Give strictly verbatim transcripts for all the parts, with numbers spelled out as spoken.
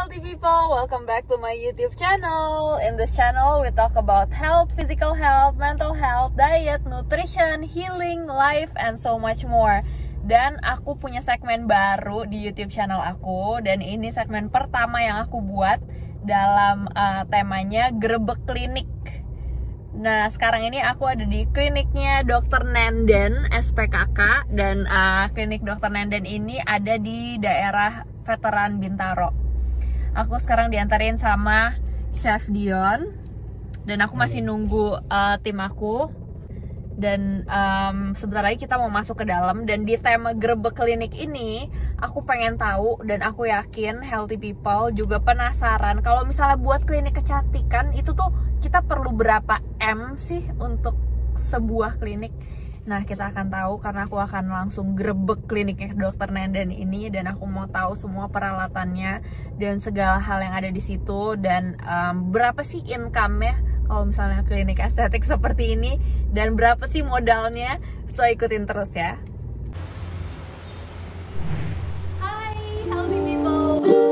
healthy people, welcome back to my YouTube channel. In this channel, we talk about health, physical health, mental health, diet, nutrition, healing, life, and so much more. Dan aku punya segmen baru di YouTube channel aku. Dan ini segmen pertama yang aku buat dalam uh, temanya Grebek Klinik. Nah, sekarang ini aku ada di kliniknya dokter Nenden, S P K K. Dan uh, klinik dokter Nenden ini ada di daerah Veteran Bintaro. Aku sekarang diantarin sama Chef Dion. Dan aku masih nunggu uh, tim aku. Dan um, sebentar lagi kita mau masuk ke dalam. Dan di tema Grebek Klinik ini, aku pengen tahu dan aku yakin healthy people juga penasaran kalau misalnya buat klinik kecantikan itu tuh kita perlu berapa M sih untuk sebuah klinik. Nah, kita akan tahu karena aku akan langsung grebek kliniknya dokter Nenden ini. Dan aku mau tahu semua peralatannya dan segala hal yang ada di situ. Dan um, berapa sih income-nya kalau misalnya klinik estetik seperti ini. Dan berapa sih modalnya. So, ikutin terus ya. Hai, healthy people.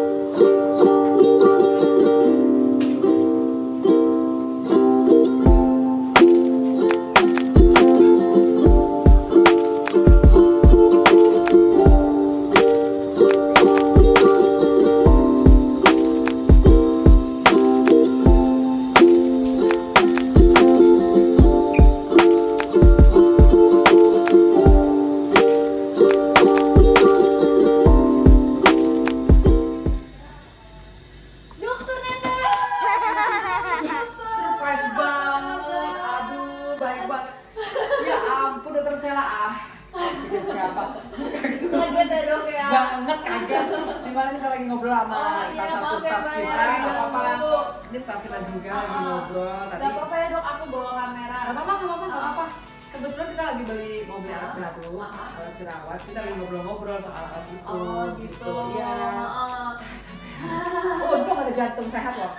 Kaget ya dok ya? Banget kaget. Dimana nih saya lagi ngobrol sama oh, iya, staff staff kita. Gak apa-apa. Ini staff kita juga uh, lagi ngobrol. Gak apa-apa ya dok, aku bawa kamera. Gak apa-apa, gak apa-apa, gak apa-apa. Kebetulan kita lagi beli mobil alat baru, alat jerawat. Kita lagi ngobrol-ngobrol soal alat itu. Oh gitu. Iya. Oh, untung ada jantung sehat loh.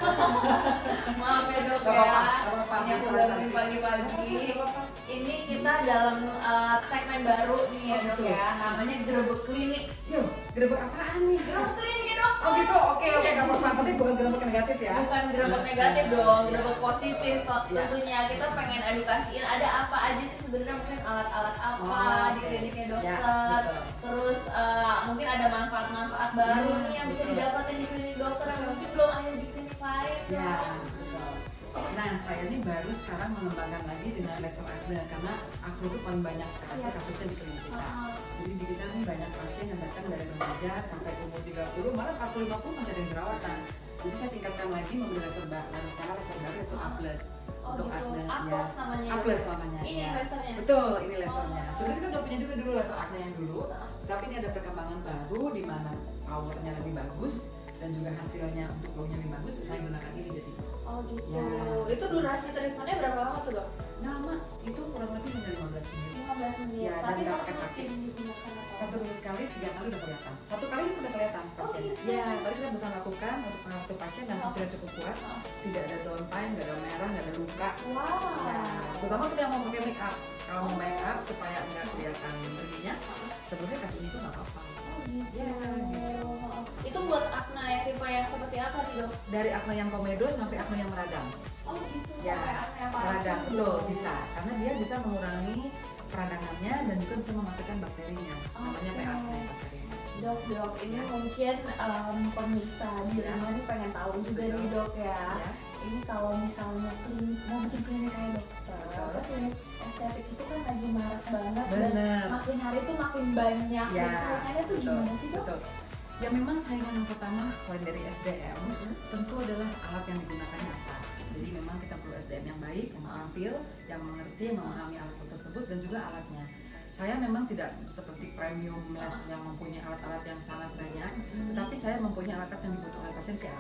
Maaf ya dok gak ya. Apa-apa, gak apa-apa. Ini aku gabungin pagi-pagi. Ini kita dalam uh, segmen baru nih ya dok ya. Namanya Grebek Klinik. Yuk, grebek apaan nih? Grebek Klinik ya dok. Oh gitu, oke oke. Gak apa-apa, tapi bukan grebek negatif ya? Bukan grebek negatif dong, grebek positif. Tentunya kita pengen edukasiin ada apa aja sih sebenarnya, mungkin alat-alat apa oh, di kliniknya ya, dokter. Terus uh, mungkin ada manfaat-manfaat baru hmm, nih yang bisa betul. didapatin di klinik dokter yang mungkin belum ada di klinik lain. Ya, betul. Nah, saya ini baru sekarang mengembangkan lagi dengan laser acne karena aku tuh paling banyak sekali ya. kasusnya di klinik kita. Uh-huh. Jadi di kita nih banyak pasien yang datang dari remaja sampai umur tiga puluh, malah empat puluh lima puluh masih ada yang jerawatan. Jadi saya tingkatkan lagi membeli laser baru, laser laser baru itu A plus. Oh, untuk gitu. acne A plus ya. namanya. A plus namanya. Ini ya. lasernya. Betul, ini lasernya. Oh. Sebenarnya kita udah punya juga dulu laser acne yang dulu, uh-huh. tapi ini ada perkembangan baru di mana powernya lebih bagus dan juga hasilnya untuk glownya lebih bagus. Saya gunakan ini jadi. Oh gitu. Ya. Itu durasi treatmentnya berapa lama tuh dok? Nah, lama, itu kurang lebih hingga lima belas menit. lima belas menit. Ya, tapi dan kalau pakai sakit. digunakan apa? Satu minggu sekali, tiga kali udah kelihatan. Satu kali itu udah kelihatan pasien. Oh, gitu. Ya, tadi kita bisa lakukan untuk mengatur pasien dan hasilnya cukup kuat. Oh. Tidak ada downtime, nggak ada merah, nggak ada luka. Wow. Nah, terutama kita yang mau pakai make up. Kalau mau make up supaya nggak kelihatan berminyak, sebenarnya kasih itu nggak apa-apa. Oh gitu. Ya, gitu. Itu buat acne yang tipe yang seperti apa nih dok? Dari acne yang komedo sampai acne yang meradang. Oh gitu. Ya, acne yang meradang, betul, bisa. Karena dia bisa mengurangi peradangannya dan juga bisa mematikan bakterinya. Oh, namanya okay. P A P bakterinya. Dok, dok, ini ya. mungkin um, pemirsa di Ya. rumah ini pengen tahu juga Betul. nih dok ya. Ya. Ini kalau misalnya klinik, mau bikin klinik kayak dokter, Betul. klinik estetik itu kan lagi marak banget. Bener. Dan makin hari tuh makin banyak. Ya, Dan saingannya tuh betul, gimana sih dok? betul. Ya memang saingan yang pertama selain dari S D M, Mm-hmm. tentu adalah alat yang digunakannya apa. Jadi memang kita perlu S D M yang baik, yang terampil, yang mengerti, yang memahami alat tersebut dan juga alatnya. Saya memang tidak seperti premium les yang mempunyai alat-alat yang sangat banyak, mm-hmm. tetapi saya mempunyai alat-alat yang dibutuhkan oleh pasien sih ada.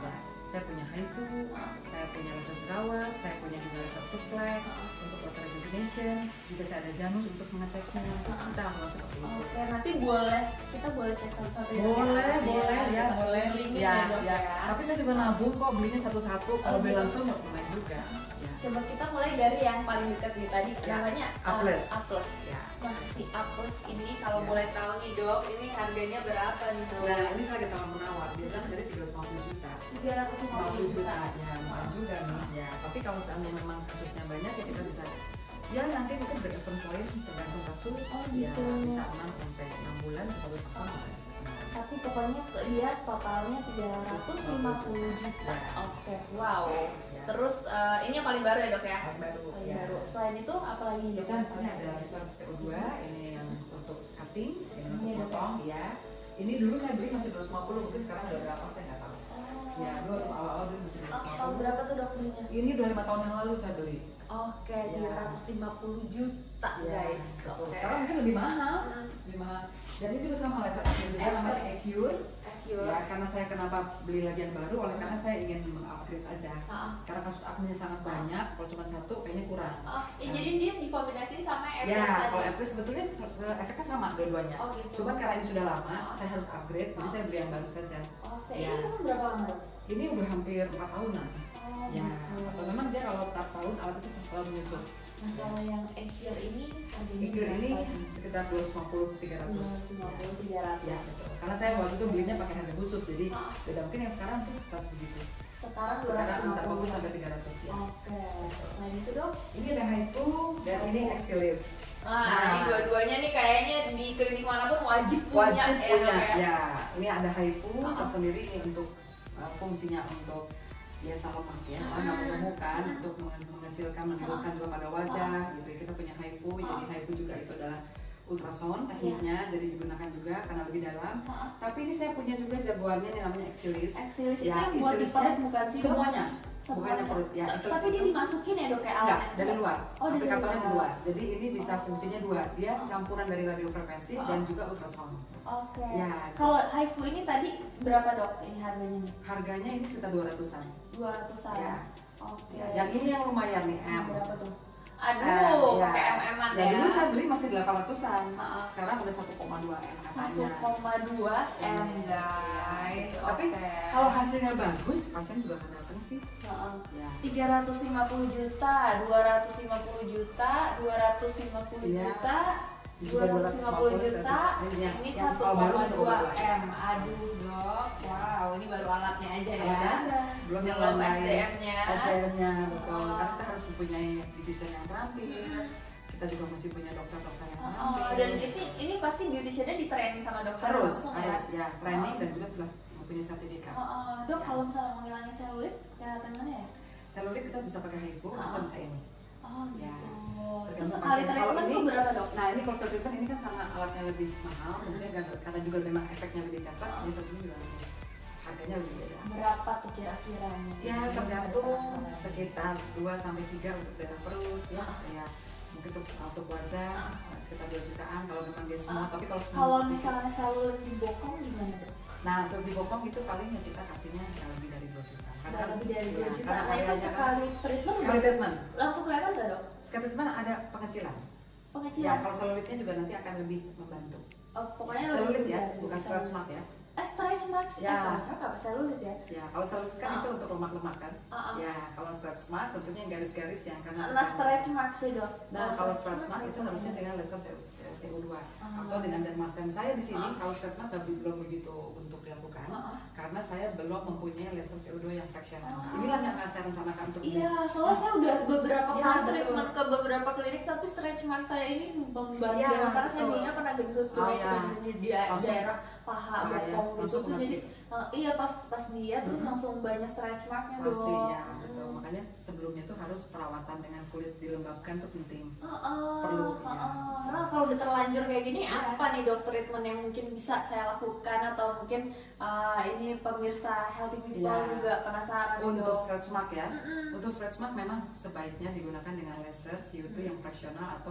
Saya punya HIFU, saya punya laser jerawat, saya punya juga laser tooth flek, untuk laser rejuvenation, juga saya ada Janus untuk mengeceknya. Kita lakukan seperti itu. Oke, nanti boleh kita boleh cek satu-satu ya? Boleh, boleh ya, boleh. Linknya Ya, dok, ya. Tapi saya juga nabung kok, belinya satu-satu. Kalau beli langsung lumayan juga. Ya. Coba kita mulai dari yang paling dekat nih tadi, Ya. namanya A plus. A plus. Ya. Nah, si A plus ini kalau Ya. boleh tahu nih dok, ini harganya berapa nih dok? Nah, ini saya lagi tawar menawar, dia bilang dari tiga ratus lima puluh juta. tiga ratus lima lima puluh puluh juta. juta, ya lumayan juga nih. Ya, tapi kalau seandainya memang kasusnya banyak ya kita bisa. Ya nanti mungkin break-even point tergantung kasus. Oh, Ya gitu. bisa enam sampai enam bulan satu tahun. Tapi pokoknya dia totalnya tiga ratus lima puluh juta. Oke, wow. Ya. Terus eh, ini yang paling baru ya dok ya? Paling baru. Paling Ya. baru. Selain itu apa lagi dok? Kita di sini ada laser C O dua, ini yang untuk cutting, ini Ini untuk ada potong, ya. Ini dulu saya beli masih dua ratus lima puluh, mungkin sekarang udah berapa saya nggak tahu. Oh. Ya, dulu awal-awal dulu masih dua Oh, ratus lima tahun puluh. berapa tuh dok belinya? Ini udah lima tahun yang lalu saya beli. Oke, Ya. dua ratus lima puluh juta Ya, guys. betul. Oke. Sekarang mungkin lebih mahal, Hmm. lebih mahal. Dan ini juga sama laser asli juga namanya Acure. Acure. Ya, karena saya kenapa beli lagi yang baru, oleh karena saya ingin mengupgrade aja. Ah. Karena kasus acne sangat banyak, kalau cuma satu kayaknya kurang. Oh, ya, Nah. jadi dia dikombinasiin sama Epres Ya, tadi. kalau Epres sebetulnya efeknya sama dua-duanya. Oh, gitu. Cuman karena ini sudah lama, Oh. saya harus upgrade, jadi Oh. saya beli yang baru saja. Oke, Ya. ini emang berapa lama dok? Ini udah hampir empat tahunan. Oh, Ya, gitu. atau memang dia kalau tiap tahun alat itu selalu menyusut. Nah, kalau yang Acure ini harganya Acure ini berapa? sekitar dua ratus lima puluh sampai tiga ratus. dua ratus lima puluh sampai tiga ratus. Ya, betul. Karena saya waktu itu belinya pakai harga khusus, jadi Ah. beda mungkin yang sekarang tuh sekitar segitu. Sekarang dua Sekarang ratus lima antara dua puluh puluh sampai tiga ratus ya. Oke. Selain itu dok? Ini ada HIFU dan ini Exilis. Nah, Nah. ini dua-duanya nih kayaknya di klinik manapun wajib punya Wajib ya, punya. dok, ya. Ya, ini ada HIFU Ah. tersendiri ini untuk uh, fungsinya untuk ya sama ya, karena menemukan untuk menge- mengecilkan, menghilangkan juga pada wajah gitu. Ya, kita punya HIFU, jadi HIFU juga itu adalah ultrasound tekniknya, jadi digunakan juga karena lebih dalam. Ah. Tapi ini saya punya juga jagoannya ini namanya Exilis. Exilis itu Ya, yang buat di Exilisnya perut bukan sih, Dok? semuanya, bukan Semuanya. yang perut ya. Ta- Exilis Tapi dia itu- dimasukin ya dok kayak Enggak, alatnya? dari luar. Oh, dari Aplikatornya di luar. luar. Jadi ini bisa fungsinya dua. Dia campuran dari radiofrekuensi Oh. dan juga ultrasound. Oke. Ya. Kalau HIFU ini tadi berapa dok? Ini harganya nih? Harganya ini sekitar dua ratusan. dua ratusan. Ya. Oke. Ya, yang ini yang lumayan nih, M. Berapa tuh? Eh, Aduh, ya. pakai M-an Ya, ya. dulu saya beli masih delapan ratusan. Ah. Sekarang udah satu koma dua M satu katanya. koma dua M Iya. guys. Tapi Oke. kalau hasilnya bagus, pasien juga akan datang sih. Heeh. Ya. tiga ratus lima puluh juta, dua ratus lima puluh juta, dua ratus lima puluh Iya. juta, Juga dua ratus lima puluh juta, Ini yang- ini yang satu kalau baru koma satu dua koma dua. M. Aduh dok, wow ini baru alatnya aja ya. Alatnya aja. Belum yang Belum lain. S D M-nya. S D M-nya betul. Oh. Karena kita harus mempunyai desain yang terampil. Kita juga masih punya dokter-dokter yang Oh, terampil. dan ini ini pasti beauticiannya di training sama dokter harus langsung harus ya. ya training Oh. dan juga telah mempunyai sertifikat. Oh, oh, dok Ya. kalau misalnya mau ngilangin selulit, cara mana ya? Selulit kita bisa pakai HIFU Oh. atau bisa ini. Oh gitu. Ya. Terus Tergantung sekali pasien. Kalau treatment ini- tuh berapa dok? Nah ini kalau treatment ini kan karena alatnya lebih mahal, kemudian karena- karena juga memang efeknya lebih cepat, jadi tentunya juga lebih- harganya lebih beda. Berapa tuh kira-kiranya? Ya tergantung sekitar dua sampai tiga untuk daerah perut ya, ya mungkin untuk, untuk wajah sekitar dua jutaan kalau memang dia semua. Tapi kalau Kalau misalnya selulit dibokong gimana dok? nah seperti dibokong itu paling yang kita kasihnya ya lebih dari dua juta. Nggak lebih dari dua ya, juta. karena Nah itu areanya kan- sekali treatment sekali treatment. langsung kelihatan nggak dok? Sekali treatment ada pengecilan. Ya Pengecilan? kalau selulitnya juga nanti akan lebih membantu. Oh, pokoknya Selulit lebih ya, dari bukan dua stretch juta. mark ya. Eh stretch marks? Ya. Eh stretch mark apa selulit ya? Ya, kalau selulit kan Ah. itu untuk lemak-lemak kan. Ah, ah. Ya, kalau stretch mark tentunya yang garis-garis yang karena Nah stretch mark sih dok. Nah, kalau stretch mark itu harusnya dengan laser C O dua Ah. atau dengan dermasten. Saya di sini Ah. kalau stretch mark nggak belum begitu untuk dilakukan Ah, ah. karena saya belum mempunyai laser C O dua yang fractional. Ah. Inilah yang akan saya rencanakan untuk beli. Iya, soalnya saya udah beberapa Ya, kali betul. treatment ke beberapa klinik tapi stretch mark saya ini membantu Iya, karena saya betul. dulunya pernah gendut tuh Oh, iya. di di da- Langsung. daerah paha Ah, iya. bokong gitu Langsung tuh jadi ngecek. eh, iya pas pas dia terus Mhm. langsung banyak stretch marknya dong. Pasti ya, betul. Hmm. Makanya sebelumnya tuh harus perawatan dengan kulit dilembabkan tuh penting. Heeh, Perlu, heeh. ya. Karena kalau udah terlanjur kayak gini, Iya. apa nih dok treatment yang mungkin bisa saya lakukan atau mungkin uh, ini pemirsa healthy people Iya. juga penasaran nih, Untuk dok. stretch mark ya, Mm-mm. untuk stretch mark memang sebaiknya digunakan dengan laser C O dua yang fractional atau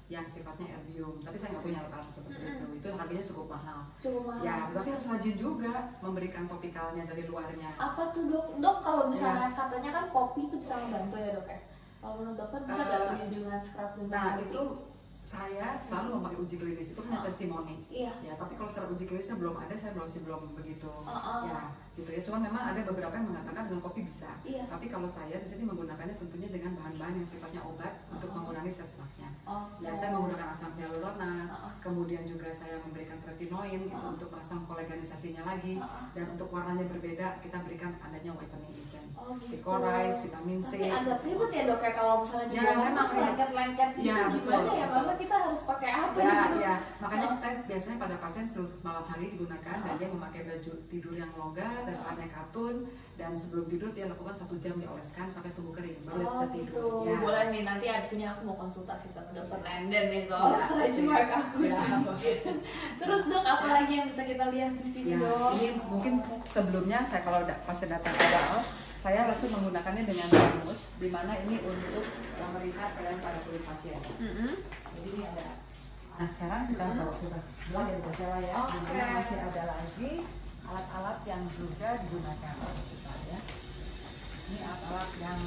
yang sifatnya erbium. Tapi saya nggak punya alat seperti Mm-mm. itu. Itu harganya cukup mahal. Cukup mahal. Ya, tapi harus rajin juga memberikan topikalnya dari luarnya. Apa tuh dok? Dok kalau misalnya katanya kan kopi itu bisa membantu ya dok ya? Kalau menurut dokter bisa nggak Eh, tuh dengan scrub dengan Nah, kopi? itu saya selalu memakai uji klinis, itu hanya Oh. testimoni. Iya. Ya, tapi kalau secara uji klinisnya belum ada, saya masih belum begitu. Oh, oh. Ya, gitu ya. Cuma memang ada beberapa yang mengatakan dengan kopi bisa. Iya. Tapi kalau saya di sini menggunakannya tentunya dengan bahan-bahan yang sifatnya obat untuk Oh. mengurangi sensasinya. Oh. Ya, saya menggunakan asam hyaluronat, Oh, oh. kemudian juga saya memberikan tretinoin gitu Oh. untuk merangsang koleganisasinya lagi. Oh, oh. Dan untuk warnanya berbeda, kita berikan adanya whitening agent. Oh gitu. Licorice, vitamin C. Tapi agak ribet ya dok ya kalau misalnya di Ya, bawah memang terus ya. lengket-lengket gitu Ya, gimana betul, ya? betul. Masa kita harus pakai apa Ya, gitu? ya. Makanya Oh. saya biasanya pada pasien seluruh malam hari digunakan dan Oh. dia memakai baju tidur yang longgar dan bahannya katun, dan sebelum tidur dia lakukan satu jam dioleskan sampai tubuh kering baru Oh bisa tidur. gitu. Ya. Boleh nih nanti abis ini aku mau konsultasi sama dokter Nenden nih soal Ya, stretch pasti. mark aku. Ya. Terus dok apa lagi yang bisa kita lihat di sini Ya, dok? ini mungkin sebelumnya saya kalau da- pasien datang awal, saya langsung menggunakannya dengan janus, di mana ini untuk uh, melihat kelainan pada kulit pasien. Mm-mm. Jadi ini ada. Nah sekarang kita Hmm. bawa kita dua yang berjalan ya. Oke. Di mana masih ada lagi alat-alat yang juga digunakan oleh kita ya. Ini alat-alat yang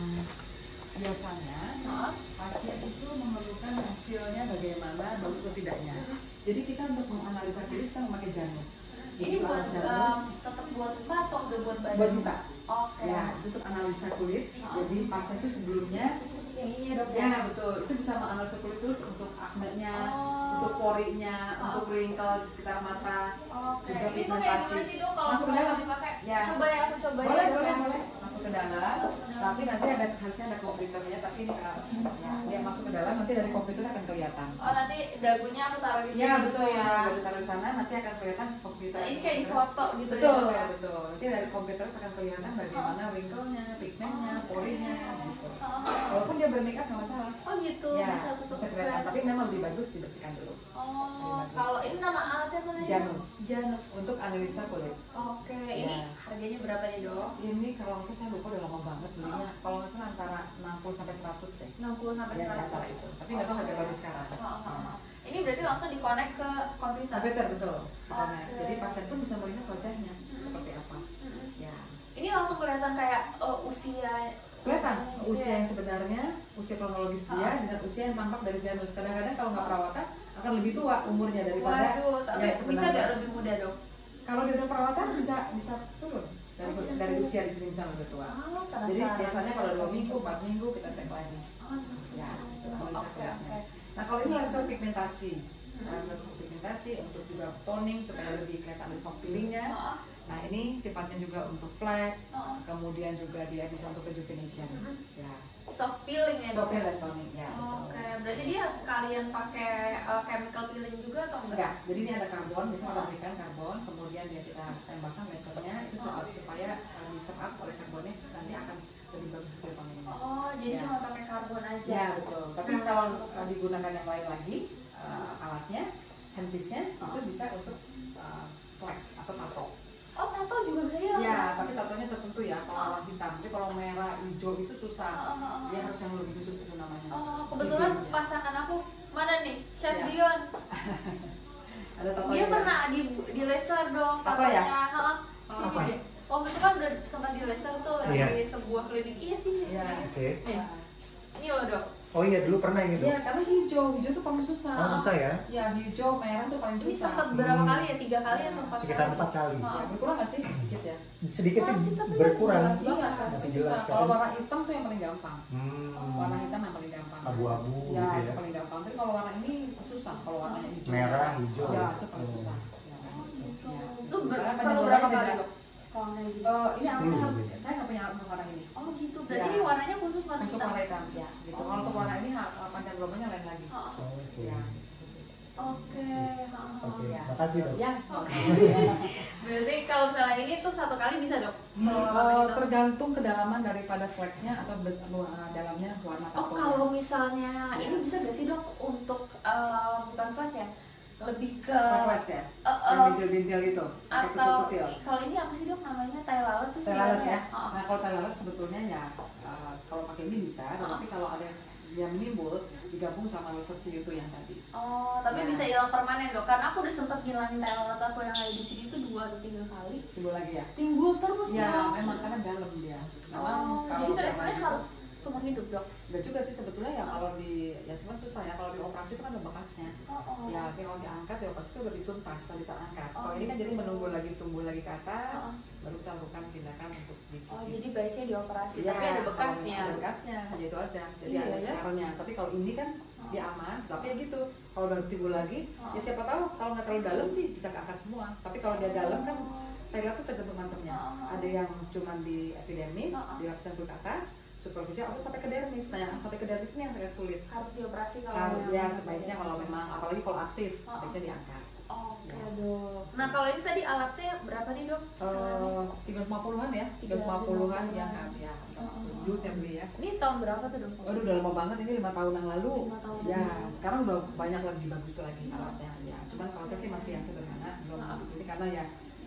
biasanya Hah? pasien itu memerlukan hasilnya bagaimana, bagus atau tidaknya. Jadi kita untuk menganalisa kulit kita memakai janus. Ini Jadi buat alat janus um, tetap buat muka atau udah buat badan? buat muka. Oke. Ya, itu untuk analisa kulit. Hah? Jadi pasien itu sebelumnya Yang ini ya dok ya betul, itu bisa menganalisa kulit itu untuk aknenya, Oh. untuk porinya, Oh. untuk wrinkle di sekitar mata. Oke. Juga Ini tuh kayak pigmentasi. gimana sih dok kalau Masuk ke misalnya dalam. dipakai? Ya. Coba ya aku coba Boleh, ya. boleh, boleh. Masuk ke dalam. Masuk ke dalam. Tapi nanti ada harusnya ada komputernya, tapi ini uh, ya, dia masuk ke dalam nanti dari komputer akan kelihatan. Oh nanti dagunya aku taruh di sini Ya gitu betul, ya. kalau taruh sana nanti akan kelihatan komputer. Nah, ini kayak di foto gitu ya, Betul, dok, ya? betul. Nanti dari komputer akan kelihatan bagaimana wrinkle-nya, pigmentnya, porinya, gitu. Oh. Walaupun dia bermake up nggak masalah. Oh gitu, Ya, bisa tutup bisa kelihatan. Tapi memang lebih bagus dibersihkan dulu. Oh, bagus. kalau ini nama alatnya apa namanya? Janus. Janus. Untuk analisa kulit. Oke, Ya. ini harganya berapa ya dok? Ini kalau nggak salah saya lupa udah lama banget belinya. Kalau nggak salah antara enam puluh sampai seratus deh. enam puluh sampai Ya, di seratus. antara itu. Tapi nggak tahu harga baru sekarang. Oh, oh, oh. Ini berarti langsung dikonek ke komputer. Komputer betul. Karena Oke. jadi pasien pun bisa melihat wajahnya seperti apa. Mm-mm. Ya. Ini langsung kelihatan kayak oh, usia. Kelihatan gitu usia ya? yang sebenarnya, usia kronologis dia Ah. dengan usia yang tampak dari janus. Kadang-kadang kalau nggak perawatan akan lebih tua umurnya daripada Waduh, tapi ya, bisa sebenarnya. nggak lebih muda dok? Kalau dia udah perawatan bisa bisa turun dari, Oh, bisa dari turun. usia di sini misalnya udah tua. Oh, Jadi penasaran. biasanya kalau dua minggu, empat minggu kita cek lagi. Oh, gitu. Ya, itu analisa Oke, kulitnya. oke. Nah kalau ini laser pigmentasi, Hmm. laser pigmentasi untuk juga toning supaya lebih kelihatan ada soft peelingnya. Oh, Nah ini sifatnya juga untuk flek, oh, oh. kemudian juga dia bisa untuk rejuvenation. Hmm. Ya, Soft peeling ya dok? soft peel dan toning ya. Oke, betul. berarti dia harus sekalian pakai uh, chemical peeling juga atau enggak? Enggak, jadi ini ada karbon, biasanya kita Oh. berikan karbon, kemudian dia kita tembakkan lasernya itu supaya, supaya uh, diserap oleh karbonnya nanti akan lebih bagus hasil toningnya. Oh, jadi Ya. cuma pakai karbon aja. Ya betul. Tapi Hmm. kalau uh, digunakan yang lain lagi uh, alatnya, handpiece-nya Oh. itu bisa untuk uh, flek atau tato. Oh, tato juga bisa hilang? Ya, tapi tatonya tertentu ya. Kalau warna hitam, tapi kalau merah, hijau itu Oh, susah. oh, oh. Dia harus yang lebih khusus itu namanya. Oh, kebetulan Figurnya. pasangan aku mana nih? Chef Ya. Dion. Ada tato Dia pernah di di laser dong Apa ya? tatonya. Heeh. Oh, Sini apa? deh. Waktu itu kan udah sempat di laser tuh Iya. di sebuah klinik. Iya sih. Iya. Oke. Nih. Ini loh dok. Oh iya dulu pernah ini dok. Iya, karena hijau, hijau tuh paling susah. Oh susah ya? Ya, hijau, merah tuh paling Ini susah. sempat berapa Hmm. kali ya? Tiga kali Ya, atau empat Sekitar kali? empat kali. Oh. Ya, berkurang nggak sih? Dikit ya. Sedikit sih Masih, tapi masih berkurang. jelas Iya, banget kan? Masih susah. jelas Kalau kan? warna hitam tuh yang paling gampang. Hmm. Warna hitam yang paling gampang. Abu-abu Ya, gitu itu ya. paling gampang. Tapi kalau warna ini susah. Kalau warnanya hijau. Merah, hijau. Ya, itu paling Oh. susah. Ya, Oh, gitu. ya. Itu ber- Karena perlu penyeluruhannya berapa beda. kali dok? Kalau kayak gitu. Eh, ini alatnya sepuluh harus, sih. saya nggak punya alat untuk warna ini. Oh gitu. Berarti Ya. ini warnanya khusus warna Untuk hitam. warna hitam, ya. Gitu. Oh. Kalau untuk warna ini ha- panjang gelombangnya lain lagi. Oh, oh. Oke. Ya, khusus. Oke. oh, Oke. Ya. Makasih dok. Ya, Oke. Berarti kalau misalnya ini tuh satu kali bisa dok? Kalau warna Eh, hitam? tergantung kedalaman daripada fleknya atau bes- uh, dalamnya warna Oh tatonya. kalau misalnya ini bisa gak sih dok untuk eh, bukan flek ya? Lebih ke Flawless ya, eh, yang eh, bintil-bintil gitu, pakai atau kutil-kutil. kalau ini apa sih dok namanya tai lalat sih Tai lalat sebenarnya? ya. Oh, oh. Nah kalau tai lalat sebetulnya ya uh, kalau pakai ini bisa, Oh. tapi kalau ada yang menimbul digabung sama laser C U two yang tadi. Oh, tapi Nah. bisa hilang permanen dok? Karena aku udah sempet ngilangin talent aku yang ada di sini tuh dua atau tiga kali. Timbul lagi ya? Timbul terus Ya, dok. memang karena dalam dia. Memang Oh, kalau jadi zaman treatmentnya itu- harus seumur hidup dok? Enggak juga sih sebetulnya ya, kalau di ya cuma susah ya, kalau di operasi itu kan ada bekasnya. Oh, oh. Ya kalau diangkat di operasi itu udah dituntas, udah terangkat. Oh, Kalau ini kan gitu. jadi menunggu lagi tumbuh lagi ke atas, Oh. baru kita lakukan tindakan untuk dikikis. Oh, jadi baiknya dioperasi, Ya, tapi ada kalau bekasnya. Ada bekasnya, hanya itu aja. Jadi Iya, ada ya. skarnya. Tapi kalau ini kan Oh. dia aman, tapi ya gitu. Kalau udah timbul lagi, Oh. ya siapa tahu kalau nggak terlalu dalam sih bisa keangkat semua. Tapi kalau dia dalam kan Oh. Thailand tuh tergantung macamnya. Oh. Ada yang cuma di epidermis, Oh. di lapisan kulit atas, superficial atau sampai ke dermis. Nah, yang sampai ke dermis ini yang agak sulit. Harus dioperasi kalau Kalau yang- ya sebaiknya kalau memang apalagi kalau aktif, Oh. sebaiknya diangkat. Oke Ya. dok. Nah kalau ini tadi alatnya berapa nih dok? Eh, tiga ratus lima puluhan ya, tiga ratus lima puluhan ya kan ya. Oh. Dulu saya beli ya. Ini tahun berapa tuh dok? Waduh udah lama banget, ini lima tahun yang lalu. Lima tahun Ya, yang lalu. sekarang udah banyak lagi bagus lagi alatnya ya. Cuman kalau saya sih masih yang sederhana, belum ini karena ya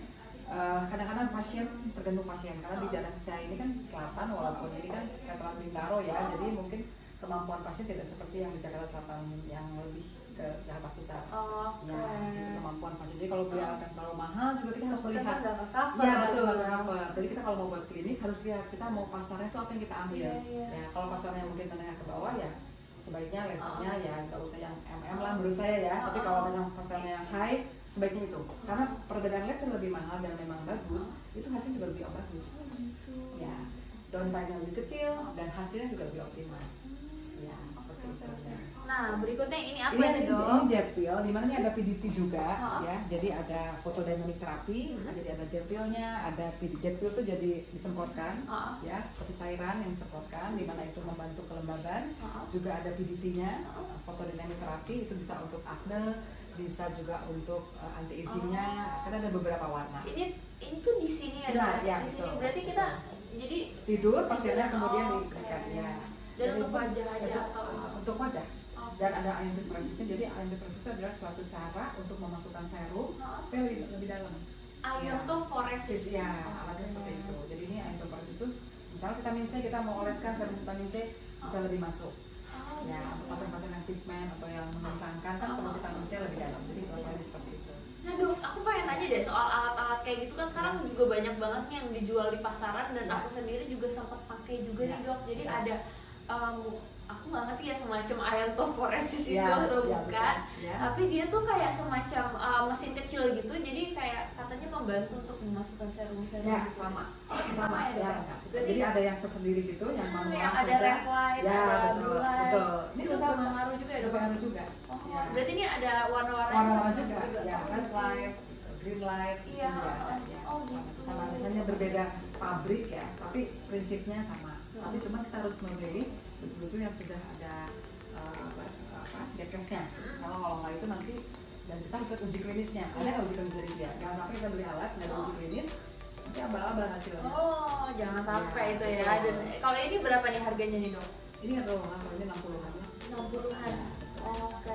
eh, kadang-kadang pasien tergantung pasien karena di daerah saya ini kan selatan walaupun ini kan veteran Bintaro ya, jadi mungkin kemampuan pasien tidak seperti yang di Jakarta Selatan yang lebih ke Jakarta Pusat. Oke. Ya, itu kemampuan pasien. Jadi kalau beli alat yang terlalu mahal juga kita harus Kita melihat. kan udah ke cover. Iya betul, lagi, ke ya. cover. Jadi kita kalau mau buat klinik harus lihat kita mau pasarnya itu apa yang kita ambil. Iya, iya. Ya, kalau pasarnya mungkin menengah ke bawah ya sebaiknya lasernya ya nggak usah yang M M lah menurut saya ya. Tapi kalau memang pasarnya yang high sebaiknya itu. Karena perbedaan laser lebih mahal dan memang bagus, itu hasilnya juga lebih bagus. Oh, gitu. Ya, downtime-nya lebih kecil dan hasilnya juga lebih optimal. Ya, seperti itu. Ya. Nah berikutnya ini apa Ini, nih ini, dok? ini jet peel, di mana ini ada P D T juga, Ha-ha. ya. Jadi ada photodynamic therapy, Hmm. jadi ada jet peelnya, ada P D jet peel itu jadi disemprotkan, Ha-ha. ya, seperti cairan yang disemprotkan, di mana itu membantu kelembaban. Ha-ha. Juga ada P D T-nya, Ha-ha. photodynamic therapy itu bisa untuk acne, bisa juga untuk uh, anti aging-nya, karena ada beberapa warna. Ini ini tuh di sini ya Sini, dok? ya, Di sini betul. berarti kita jadi Tidur, pasiennya Oh, kemudian oke. diberikan, ya. Dan untuk itu- wajah aja itu- atau untuk wajah. Oh. Dan ada ion differences, jadi ion differences itu adalah suatu cara untuk memasukkan serum Oh. supaya lebih, lebih dalam. ion tuh foresis Ya, alatnya seperti itu. Jadi ini ion differences itu, misalnya vitamin C kita mau oleskan serum vitamin C bisa lebih masuk. Oh, Ya, gitu. untuk pasien-pasien yang pigmen atau yang mengencangkan kan perlu vitamin C lebih dalam. Jadi pelayanannya seperti itu. Nah dok, aku pengen nanya deh soal alat-alat kayak gitu kan sekarang juga banyak banget nih yang dijual di pasaran dan Ya. aku sendiri juga sempat pakai juga Ya. nih dok. Jadi Ya. ada em, aku nggak ngerti ya semacam ion toforesis itu Ya, atau ya, bukan. betul. Ya. Tapi dia tuh kayak semacam uh, mesin kecil gitu. Jadi kayak katanya membantu untuk memasukkan serum-serum. Ya, gitu. sama. Sama Sama ya, ya. Dok? Jadi ada yang tersendiri gitu yang Hmm, manual yang ada saja. red light, Ya, ada betul. blue light. Betul. Ini Itu juga sama. berpengaruh juga ya dok? Berpengaruh juga. Oh, Ya. berarti ini ada warna-warna Warna-warna juga, ya, red light, green light, itu Iya. juga ada, ya. Oh, gitu. Sama, hanya berbeda pabrik ya, tapi prinsipnya sama. Tapi cuma kita harus memilih betul-betul yang sudah ada uh, apa, apa dekesnya. Kalau kalau nggak itu nanti dan kita harus lihat uji klinisnya. Ada nggak uji klinis dari dia? Jangan sampai kita beli alat nggak ada uji klinis, nanti abal-abal hasilnya. Oh, jangan sampai Ya, itu ya. betul. Dan eh, kalau ini berapa nih harganya nih dok? Ini nggak terlalu mahal, kalau ini enam puluhan. enam puluhan. Oke.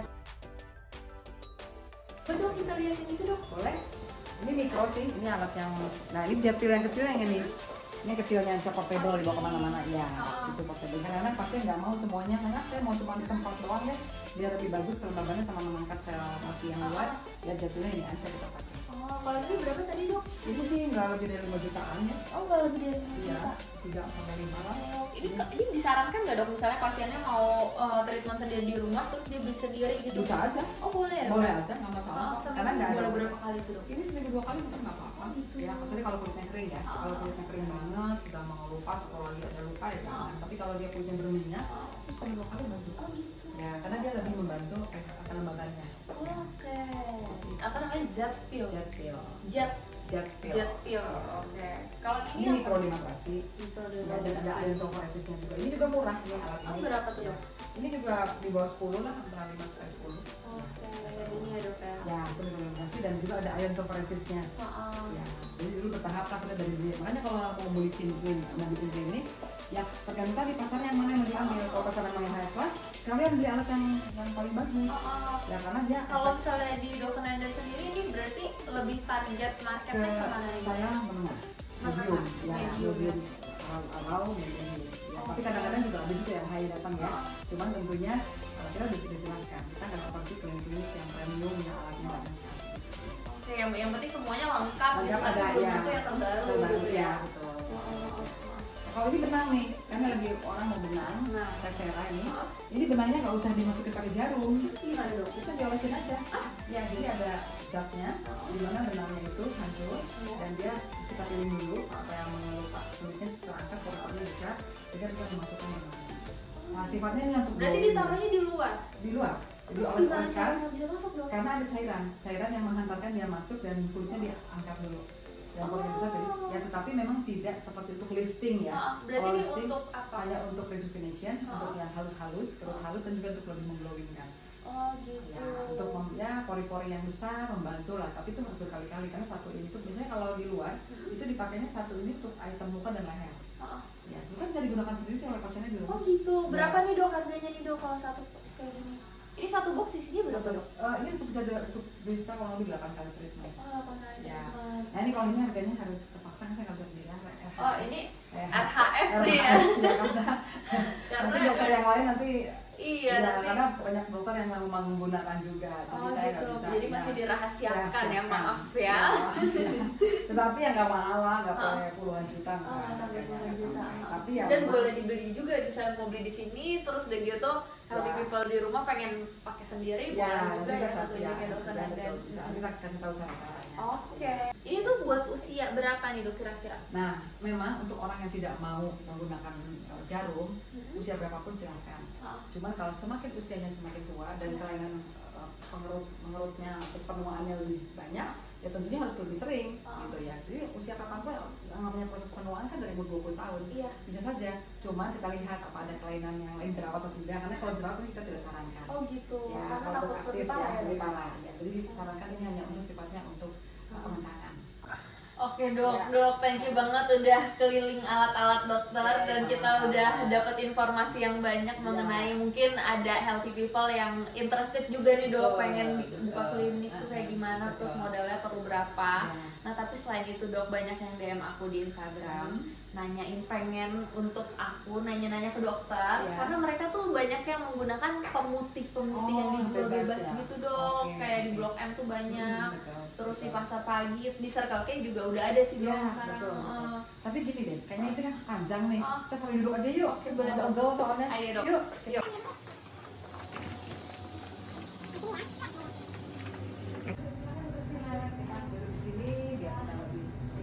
Oh, dok, kita lihat yang itu dok. Boleh? Ini mikro sih, ini alat yang, nah ini jet peel yang kecil yang ini. Ini kecilnya bisa portable dibawa kemana-mana, ya itu portable. Karena pasien nggak mau semuanya, karena saya mau cuma disemprot doang deh, biar lebih bagus kelembabannya sama mengangkat sel mati yang luar. Ya jet peelnya ini aja kita pakai. Oh, kalau ini berapa tadi dok? Ini sih nggak lebih dari lima jutaan ya. Oh, nggak lebih dari lima Iya, juta. tiga sampai lima lah. Oh, ini ini disarankan nggak dok? Misalnya pasiennya mau uh, treatment sendiri di rumah terus dia beli sendiri gitu? Bisa aja. Oh, boleh ya? Boleh aja, nggak masalah. Oh, kok. sampai Karena nggak ada. boleh berapa kali tuh dok? Ini seminggu dua kali mungkin nggak apa-apa. gitu. Ya, kecuali kalau kulitnya kering ya. Ah. Kalau kulitnya kering banget, sudah mau lupas atau lagi ada luka ya jangan. Ah. Tapi kalau dia kulitnya berminyak, Oh, terus sekali dua kali bagus. oh gitu. Ya, karena dia lebih membantu eh, kelembabannya. Oke. Apa namanya? Jet peel. Jet peel. Jet Jet peel. jet peel. Oke. Kalau Ini ini apa? mikrodermabrasi. Itu Ya, dan ada ion toforesisnya juga. Ini juga murah nih alat Oh, ini. berapa tuh Ya. dok? Ini juga di bawah sepuluh lah, antara lima sampai sepuluh. Oke, ini ya dok ya. Ya, itu mikrodermabrasi dan juga ada ion toforesisnya. Maaf. Ya, jadi dulu bertahap lah kita dari beli. Makanya kalau mau beli klinik, mau bikin klinik, ya tergantung tadi pasarnya yang mana yang diambil. Kalau pasar yang yang high class, sekalian beli alat yang yang paling bagus. Maaf. Ya karena dia Kalau misalnya di dokter Nanda sendiri ini berarti lebih target ke marketnya kemana nih? saya menengah, medium, ya Medium, medium, around medium. Ya, tapi kadang-kadang juga ada juga yang high datang ya. Cuman tentunya kita udah sudah jelaskan, kita nggak seperti klinik-klinik yang premium yang alatnya banyak. Oke, yang, yang penting semuanya lengkap, Lengkap gitu, ada, sebelumnya ya. tuh yang terbaru, Terbaru, gitu ya, ya. betul. Oh, oh, oh. Kalau ini benang nih, karena lagi orang mau benang, Nah. Tessera ini, ini benangnya nggak usah dimasukin pakai jarum, Gimana dok? bisa diolesin aja. Ya, jadi ada zatnya, di mana benangnya itu hancur, dan dia kita pilih dulu apa yang mengelupas kulitnya setelah angkat pori-porinya bisa, sehingga bisa dimasukkan ke benangnya. Nah, sifatnya ini untuk Berarti glowing. ditaruhnya di luar? Di luar, jadi Terus gimana oles-oleskan, caranya bisa masuk dok? karena ada cairan, cairan yang menghantarkan dia masuk dan kulitnya diangkat dulu. Dan porinya besar, jadi ya tetapi memang tidak seperti untuk lifting ya. Ah, berarti Kalau ini lifting untuk apa? hanya untuk rejuvenation, Ah. untuk yang halus-halus, kerut halus, dan juga untuk lebih mengglowingkan. Oh gitu. Ya, untuk mem, ya pori-pori yang besar membantu lah, tapi itu harus berkali-kali karena satu ini tuh biasanya kalau di luar itu dipakainya satu ini untuk item muka dan leher. Ah. Ya, sebetulnya bisa digunakan sendiri sih oleh pasiennya di Oh rumah. gitu. Berapa nih dok harganya nih dok kalau satu kayak gini? Ini satu box isinya berapa Satu, dok? eh, ini untuk bisa untuk bisa kurang lebih delapan kali treatment. Oh delapan aja. Ya. Nah ini kalau ini harganya harus terpaksa kan saya nggak bisa bilang R H S. Oh ini Eh, R H S nih ya. R H S ya karena Karena nanti dokter yang lain nanti iya ya, nanti. karena banyak dokter yang memang menggunakan juga, jadi Oh saya gitu. nggak bisa. Jadi masih ya, dirahasiakan ya, dirahasiakan. maaf ya. Ya, tetapi ya nggak mahal lah, nggak Ah. pakai puluhan juta nggak. Oh sampai harganya puluhan nggak juta. sampai. Tapi ya Dan memang- boleh dibeli juga, misalnya mau beli di sini, terus udah gitu healthy Ya. people di rumah pengen pakai sendiri, ya, boleh juga nanti ya kita satu ya, ya dokter ya, dan betul, bisa kita kasih tahu cara-caranya. Oke. Ini tuh buat usia berapa nih dok kira-kira? Nah, memang untuk orang yang tidak mau menggunakan uh, jarum, Mhm. usia berapapun silahkan. Ah. Cuman kalau semakin usianya semakin tua dan Ya. kelainan uh, pengerut mengerutnya atau penuaannya lebih banyak, ya tentunya harus lebih sering, Ah. gitu ya. Jadi usia kapanpun yang namanya proses penuaan kan dari umur dua puluh tahun, Iya. bisa saja. Cuma kita lihat apa ada kelainan yang lain jerawat atau tidak, karena kalau jerawat kan kita tidak sarankan. Oh gitu. Ya, Karena kalau takut aktif lebih ya, parah ya. lebih Dok? parah. Ya, jadi disarankan ini hanya untuk sifatnya untuk uh, pengencangan. Oke dok, Ya. dok, thank you banget udah keliling alat-alat dokter Ya, dan kita sama-sama. udah dapat informasi yang banyak mengenai mungkin ada healthy people yang interested juga nih dok, Betul, pengen betul. buka klinik tuh kayak gimana, Betul. terus modalnya perlu berapa. Ya. Nah tapi selain itu dok, banyak yang D M aku di Instagram Hmm. nanyain pengen untuk aku nanya-nanya ke dokter, Ya. karena mereka tuh banyak yang menggunakan pemutih-pemutih yang Oh, dijual bebas bebas ya? gitu dok, Oke, kayak di oke. Blok M tuh banyak. Hmm, betul, Terus di betul. pasar pagi, di Circle K juga udah ada sih dok Ya, sekarang. betul, betul. Heeh. Tapi gini deh, kayaknya itu kan panjang nih. Oh. Kita sambil duduk aja yuk. Oke, boleh, dok. Pegel soalnya. Ayo, dok. Yuk. Yuk. Silakan bersilakan. Kita duduk di sini biar kita lebih.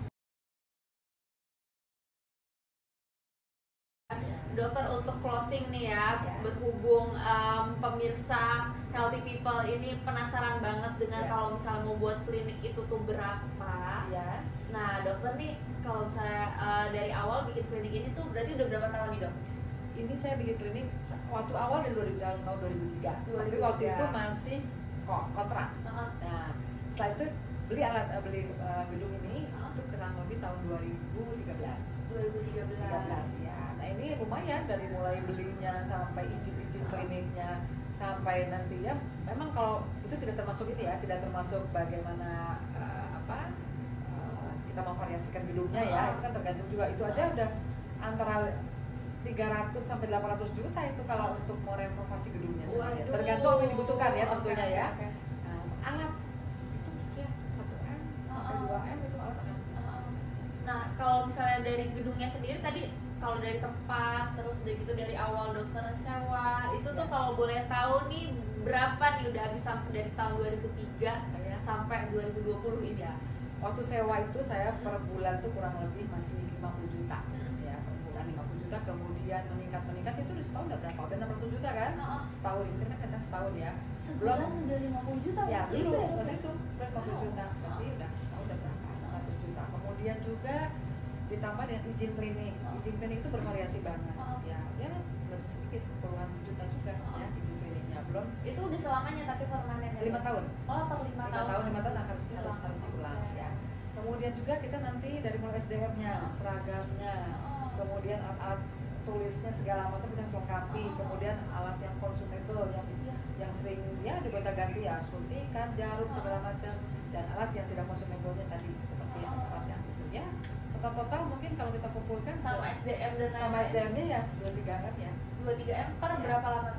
Dokter untuk closing nih ya, Ya. berhubung em, pemirsa healthy people ini penasaran banget dengan Ya. kalau misalnya mau buat klinik itu tuh berapa. Ya. Nah dokter nih kalau misalnya eh, dari awal bikin klinik ini tuh berarti udah berapa tahun nih dok? Ini saya bikin klinik waktu awal dari dua ribu tahun tahun dua ribu tiga. Tapi dua ribu waktu tiga. itu masih kok kontrak. Heeh. Nah, setelah itu beli alat eh, beli eh, gedung ini itu kurang lebih tahun dua ribu tiga belas. dua ribu tiga belas. tiga belas ya. Nah ini lumayan dari mulai belinya sampai izin-izin kliniknya sampai nanti ya. Memang kalau itu tidak termasuk ini ya, tidak termasuk bagaimana eh, apa eh, kita memvariasikan gedungnya ya. Itu kan tergantung juga. Itu aja udah antara tiga ratus sampai delapan ratus juta itu kalau untuk mau renovasi gedungnya. semuanya. Waduh. Tergantung apa yang dibutuhkan ya tentunya Oke, ya. oke. Nah, alat itu ya satu M sampai Oh. dua M itu alat alat. Nah, kalau misalnya dari gedungnya sendiri tadi kalau dari tempat terus dari gitu dari awal dokter sewa itu tuh Ya. kalau boleh tahu nih berapa nih udah habis sampai dari tahun dua ribu tiga Ya. sampai dua ribu dua puluh ini Ya. Waktu sewa itu saya per bulan tuh kurang lebih masih lima puluh juta. Ya, per bulan lima puluh juta, kemudian meningkat-meningkat itu di setahun udah berapa? Udah enam ratus juta kan? Heeh. Setahun itu kan karena setahun ya. Sebulan udah lima puluh juta Ya, waktu belum. itu ya, Waktu Dok? itu sudah lima puluh juta. Berarti udah setahun udah berapa? enam ratus juta. Kemudian juga ditambah dengan izin klinik. Izin klinik itu bervariasi banget. Oh. Ya, ya lebih sedikit puluhan juta juga ya izin kliniknya. Belum Itu udah selamanya tapi permanen ya, lima Dok? tahun. Oh, per lima lima tahun. tahun lima tahun harus harus harus diulang ya. Kemudian juga kita nanti dari mulai S D M-nya, seragamnya, Oh. kemudian alat tulisnya segala macam kita harus lengkapi, kemudian alat yang consumable yang Iya. yang sering ya digonta-ganti ya suntikan, jarum segala macam, dan alat yang tidak consumable-nya tadi seperti yang alat yang itu ya. Total-total mungkin kalau kita kumpulkan Sama S D M dan sama S D M-nya ya dua tiga M ya. dua tiga M per Ya. berapa lama tuh, Dok?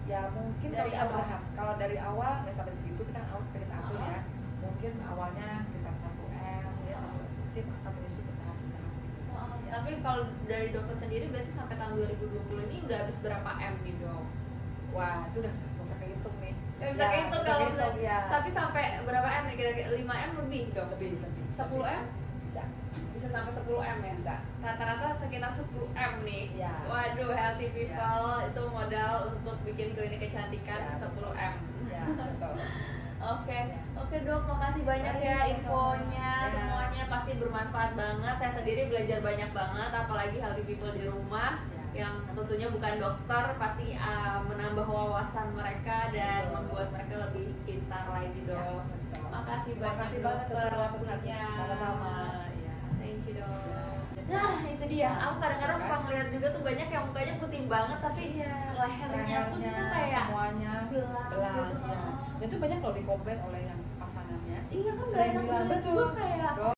Ya mungkin Dari kalau kita awal. bertahap. Kalau dari awal nggak sampai segitu kita awal kita atur ya. Mungkin awalnya sekitar satu m ya, tim akan menyusun bertahap bertahap. Oh, tapi kalau dari dokter sendiri berarti sampai tahun dua ribu dua puluh ini udah habis berapa M nih dok? Wah itu udah nggak bisa kehitung nih. Ya, bisa Ya, kehitung bisa kalau kehitung, ya. tapi sampai berapa M nih kira-kira? lima M lebih dok? Lebih pasti. sepuluh M? Bisa. Bisa sampai sepuluh M ya? Bisa. Rata-rata sekitar sepuluh M nih. Ya. Waduh, healthy people itu modal untuk bikin klinik kecantikan Ya, sepuluh M. Ya betul. Oke, oke dok, makasih banyak ya Baik, infonya, ya. semuanya pasti bermanfaat banget. Saya sendiri belajar banyak banget, apalagi healthy people di rumah Ya. yang tentunya bukan dokter, pasti uh, menambah wawasan mereka dan Betul. membuat mereka lebih pintar lagi dok. Ya, betul. Makasih Terima banyak kasih banget dokter atas waktunya. waktunya. Sama-sama. Ya. Thank you dok. Nah itu dia, aku kadang-kadang suka ngeliat juga tuh banyak yang mukanya putih banget tapi lehernya pun tuh kayak semuanya belang belang gitu. ya. Dan itu banyak kalau dikomplain oleh yang pasangannya. Iya kan Sering banyak bilang, banget betul. kayak Dok,